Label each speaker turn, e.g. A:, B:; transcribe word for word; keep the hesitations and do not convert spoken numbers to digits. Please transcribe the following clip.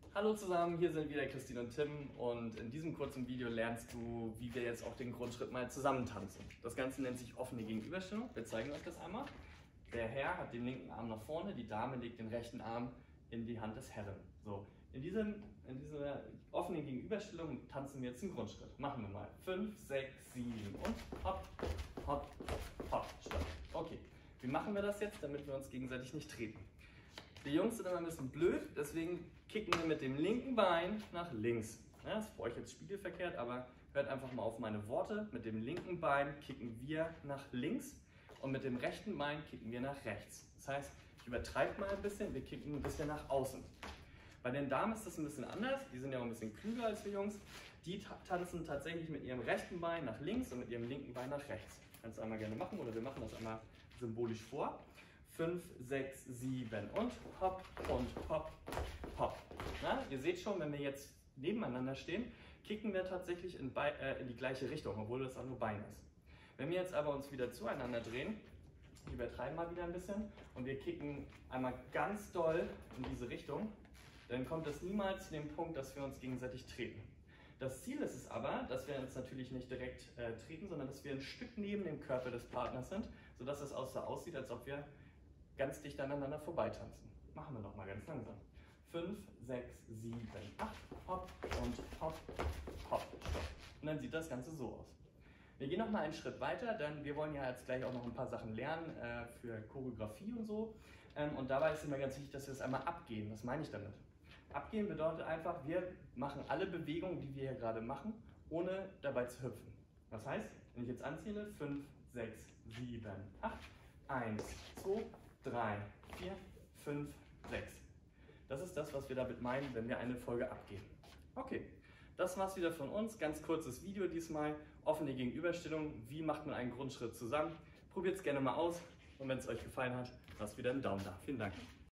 A: Hallo zusammen, hier sind wieder Christine und Tim und in diesem kurzen Video lernst du, wie wir jetzt auch den Grundschritt mal zusammen tanzen. Das Ganze nennt sich offene Gegenüberstellung. Wir zeigen euch das einmal. Der Herr hat den linken Arm nach vorne, die Dame legt den rechten Arm in die Hand des Herren. So, in, diesem, in dieser offenen Gegenüberstellung tanzen wir jetzt den Grundschritt. Machen wir mal. fünf, sechs, sieben und hopp, hopp, hopp, stopp. Okay, wie machen wir das jetzt, damit wir uns gegenseitig nicht treten? Die Jungs sind immer ein bisschen blöd, deswegen kicken wir mit dem linken Bein nach links. Ja, das ist für euch jetzt spiegelverkehrt, aber hört einfach mal auf meine Worte. Mit dem linken Bein kicken wir nach links und mit dem rechten Bein kicken wir nach rechts. Das heißt, ich übertreibe mal ein bisschen, wir kicken ein bisschen nach außen. Bei den Damen ist das ein bisschen anders, die sind ja auch ein bisschen klüger als wir Jungs. Die tanzen tatsächlich mit ihrem rechten Bein nach links und mit ihrem linken Bein nach rechts. Kannst du einmal gerne machen oder wir machen das einmal symbolisch vor. fünf, sechs, sieben und hopp und hopp, hopp. Na, ihr seht schon, wenn wir jetzt nebeneinander stehen, kicken wir tatsächlich in, äh, in die gleiche Richtung, obwohl das auch nur Bein ist. Wenn wir jetzt aber uns wieder zueinander drehen, übertreiben mal wieder ein bisschen und wir kicken einmal ganz doll in diese Richtung, dann kommt es niemals zu dem Punkt, dass wir uns gegenseitig treten. Das Ziel ist es aber, dass wir uns natürlich nicht direkt äh, treten, sondern dass wir ein Stück neben dem Körper des Partners sind, sodass es auch so aussieht, als ob wir ganz dicht aneinander vorbeitanzen. Machen wir noch mal ganz langsam. fünf, sechs, sieben, acht, hopp und hopp, hopp, stopp. Und dann sieht das Ganze so aus. Wir gehen noch mal einen Schritt weiter, denn wir wollen ja jetzt gleich auch noch ein paar Sachen lernen äh, für Choreografie und so. Ähm, und dabei ist es immer ganz wichtig, dass wir es einmal abgehen. Was meine ich damit? Abgehen bedeutet einfach, wir machen alle Bewegungen, die wir hier gerade machen, ohne dabei zu hüpfen. Das heißt, wenn ich jetzt anzähle, fünf, sechs, sieben, acht, eins, zwei, drei, vier, fünf, sechs. Das ist das, was wir damit meinen, wenn wir eine Folge abgeben. Okay, das war's wieder von uns. Ganz kurzes Video diesmal. Offene Gegenüberstellung. Wie macht man einen Grundschritt zusammen? Probiert es gerne mal aus und wenn es euch gefallen hat, lasst wieder einen Daumen da. Vielen Dank.